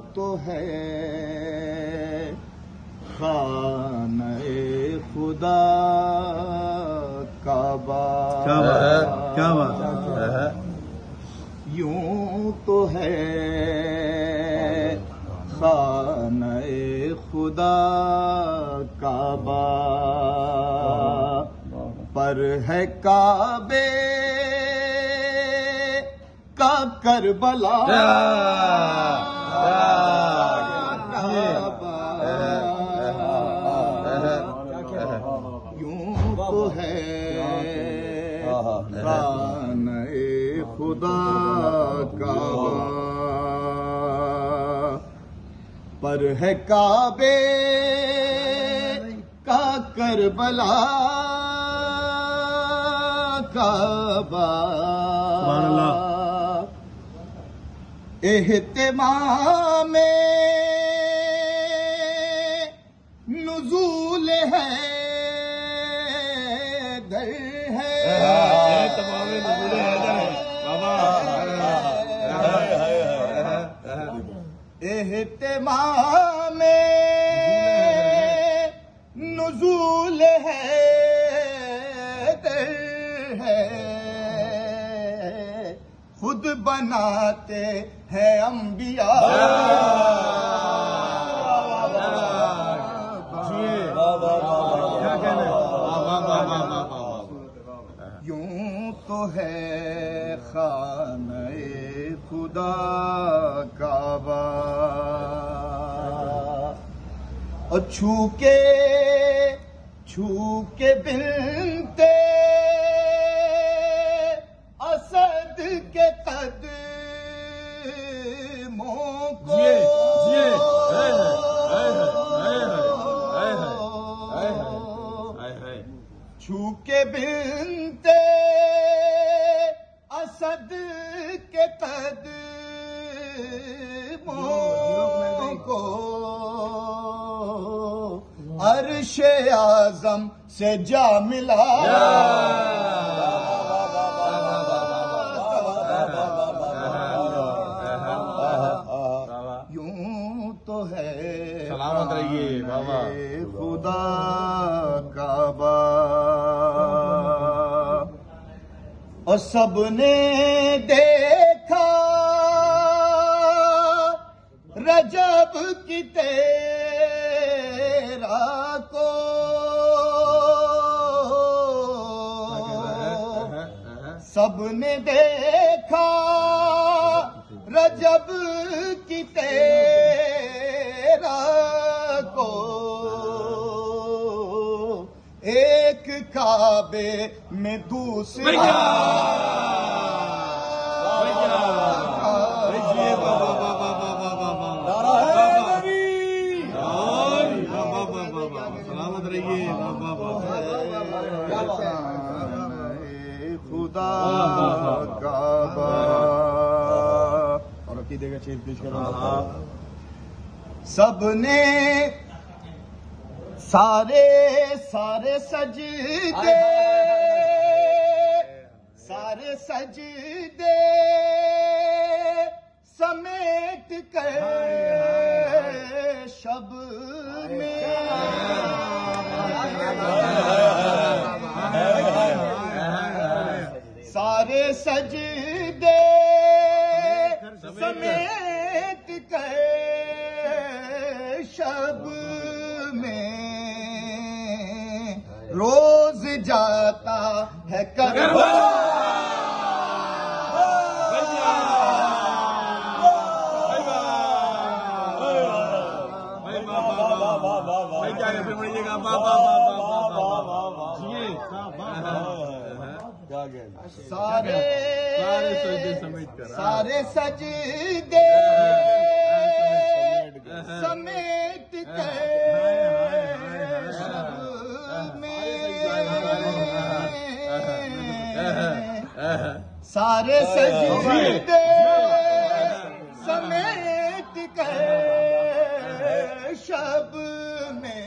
تو ہے خانہ خدا کعبہ، کیا بات ہے، یوں تو ہے خانہ خدا کعبہ، پر ہے کعبے کا کربلا یوں تو ہے خانہ خدا کعبہ، پر ہے کعبے کا کربلا کعبہ، اہتمام نزول ہے در ہے، اہتمام نزول ہے در ہے، خود بناتے ہیں انبیاء، یوں تو ہے خانہ خدا کعبہ، اور چھو کے بنتے اسد کے قدموں کو، چھو کے بنتے اسد کے قدموں کو، عرش اعظم سے جا ملا، یوں تو ہے سلامت رہیے بابا خدا کعبہ، اور سب نے دیکھا رجب کی تیرا کو، سب نے دیکھا رجب کی تیرا کو، ایک کعبے میں دوسرا سلامت رہیے خدا کعبہ، اور عقیدے کا شعر پیش کرو، سب نے سارے سجدے سمیٹ کر شب میں، سارے سجدے سمیٹ کر شب میں، روز جاتا ہے کربلا، سارے سجدے سمیٹ کر شب میں، سارے سجدے سمیٹ کر شب میں،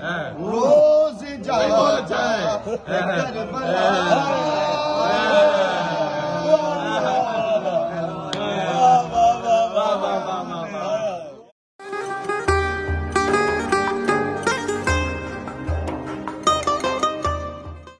روز جاتا ہے کربلا